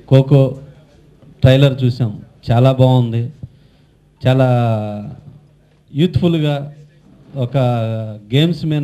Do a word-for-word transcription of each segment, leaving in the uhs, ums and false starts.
Kho kho trailer చూసాం, చాలా బాగుంది. చాలా యూత్ఫుల్గా ఒక గేమ్స్ మీద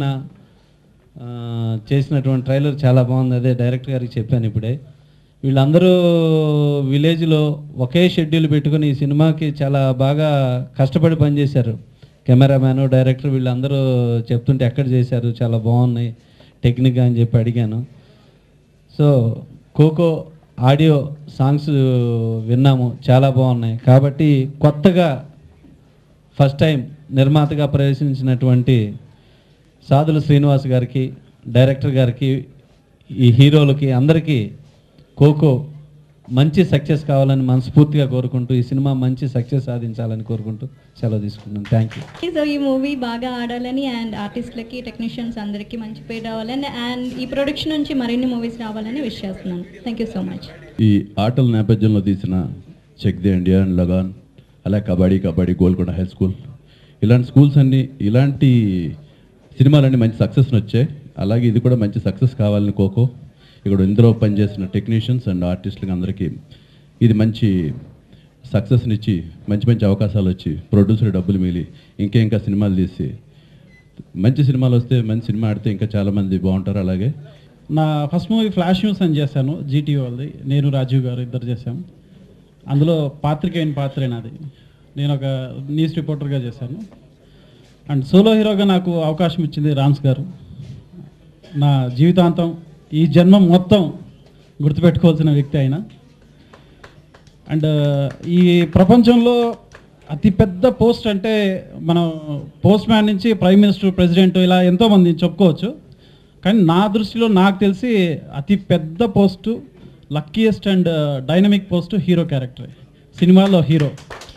చేసినటువంటి ట్రైలర్ చాలా బాగుంది. అదే డైరెక్టర్ గారికి చెప్పాను ఇప్పుడే. వీళ్ళందరూ విలేజ్లో ఒకే షెడ్యూల్ పెట్టుకుని ఈ సినిమాకి చాలా బాగా కష్టపడి పనిచేశారు. కెమెరామ్యాను, డైరెక్టర్ వీళ్ళందరూ చెప్తుంటే ఎక్కడ చేశారు, చాలా బాగున్నాయి టెక్నిక్ అని చెప్పి అడిగాను. సో ఖోఖో ఆడియో సాంగ్స్ విన్నాము, చాలా బాగున్నాయి. కాబట్టి కొత్తగా ఫస్ట్ టైం నిర్మాతగా ప్రవేశించినటువంటి సాదుల శ్రీనివాస్ గారికి, డైరెక్టర్ గారికి, ఈ హీరోలకి అందరికీ ఖోఖో మంచి సక్సెస్ కావాలని మనస్ఫూర్తిగా కోరుకుంటూ, ఈ సినిమా మంచి సక్సెస్ సాధించాలని కోరుకుంటూ సెలవు తీసుకుంటున్నాను. Thank you. సో ఈ మూవీ బాగా ఆడాలని అండ్ ఆర్టిస్టులకి, టెక్నీషియన్స్ అందరికీ మంచి పేరు రావాలని అండ్ ఈ ప్రొడక్షన్ నుంచి మరిన్ని మూవీస్ రావాలని విష్ చేస్తున్నాను. Thank you so much. ఈ ఆటల నేపథ్యంలో తీసిన చెక్ ది ఇండియా అండ్ లగాన్, అలా కబడ్డీ కబడ్డీ గోల్కొండ హై స్కూల్, ఇలాంటి స్కూల్స్ అన్నీ, ఇలాంటి సినిమాలన్నీ మంచి సక్సెస్ని వచ్చాయి. అలాగే ఇది కూడా మంచి సక్సెస్ కావాలని ఖోఖో, ఇక్కడ ఇందులో పనిచేసిన టెక్నీషియన్స్ అండ్ ఆర్టిస్టులకి అందరికీ ఇది మంచి సక్సెస్ని ఇచ్చి, మంచి మంచి అవకాశాలు వచ్చి, ప్రొడ్యూసర్ డబ్బులు మిగిలి ఇంకా ఇంకా సినిమాలు తీసి, మంచి సినిమాలు వస్తే, మంచి సినిమా ఆడితే ఇంకా చాలామంది బాగుంటారు. అలాగే నా ఫస్ట్ మూవీ ఫ్లాష్ న్యూస్ అని చేశాను, జీటీవీ వాళ్ళది. నేను రాజీవ్ గారు ఇద్దరు చేశాం. అందులో పాత్రికేయని పాత్రే నాది. నేను ఒక న్యూస్ రిపోర్టర్గా చేశాను. అండ్ సోలో హీరోగా నాకు అవకాశం ఇచ్చింది రామ్స్ గారు. నా జీవితాంతం, ఈ జన్మం మొత్తం గుర్తుపెట్టుకోవాల్సిన వ్యక్తి ఆయన. అండ్ ఈ ప్రపంచంలో అతిపెద్ద పోస్ట్ అంటే మనం పోస్ట్ మ్యాన్ నుంచి ప్రైమ్ మినిస్టర్, ప్రెసిడెంట్, ఇలా ఎంతోమంది చెప్పుకోవచ్చు. కానీ నా దృష్టిలో నాకు తెలిసి అతి పెద్ద post, luckiest and dynamic post hero character, సినిమాలో హీరో.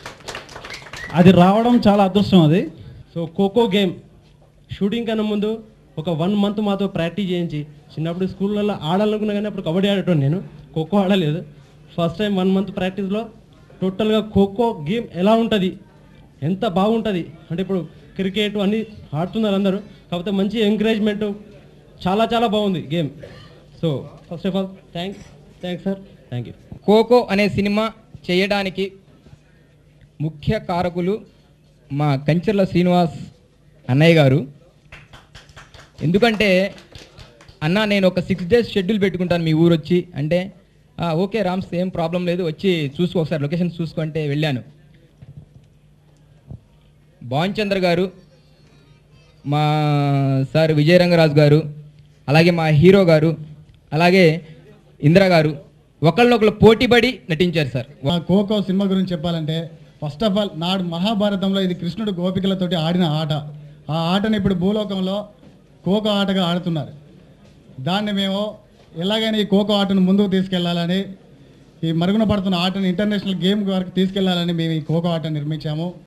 అది రావడం చాలా అదృష్టం అది. సో ఖోఖో గేమ్ షూటింగ్ కన్నా ముందు ఒక వన్ మంత్ మాతో ప్రాక్టీస్ చేయించి, చిన్నప్పుడు స్కూళ్ళల్లో ఆడాలనుకున్నా కానీ అప్పుడు కబడ్డీ ఆడటం, నేను ఖోఖో ఆడలేదు. ఫస్ట్ టైం వన్ మంత్ ప్రాక్టీస్లో టోటల్గా ఖోఖో గేమ్ ఎలా ఉంటుంది, ఎంత బాగుంటుంది అంటే, ఇప్పుడు క్రికెట్ అన్నీ ఆడుతున్నారు అందరూ, కాకపోతే మంచి ఎంకరేజ్మెంట్, చాలా చాలా బాగుంది game. So first of all thanks thanks sir, thank you. Kho kho అనే సినిమా చేయడానికి ముఖ్య కారకులు మా కంచర్ల శ్రీనివాస్ అన్నయ్య గారు. ఎందుకంటే అన్న, నేను ఒక సిక్స్ డేస్ షెడ్యూల్ పెట్టుకుంటాను మీ ఊరు వచ్చి అంటే, ఓకే రామ్స్, ఏం ప్రాబ్లం లేదు, వచ్చి చూసుకో, ఒకసారి లొకేషన్ చూసుకుంటే వెళ్ళాను. భాన్ చంద్ర గారు, మా సార్ విజయరంగరాజు గారు, అలాగే మా హీరో గారు, అలాగే ఇందిరా గారు ఒకళ్ళనొకళ్ళు పోటీపడి నటించారు సార్. ఖోఖో సినిమా గురించి చెప్పాలంటే, ఫస్ట్ ఆఫ్ ఆల్ నాడు మహాభారతంలో ఇది కృష్ణుడు గోపికలతోటి ఆడిన ఆట. ఆ ఆటను ఇప్పుడు భూలోకంలో ఖోఖో ఆటగా ఆడుతున్నారు. దాన్ని మేము ఎలాగైనా ఈ ఖోఖో ఆటను ముందుకు తీసుకెళ్లాలని, ఈ మరుగున పడుతున్న ఆటను ఇంటర్నేషనల్ గేమ్ వరకు తీసుకెళ్లాలని మేము ఈ ఖోఖో ఆట నిర్మించాము.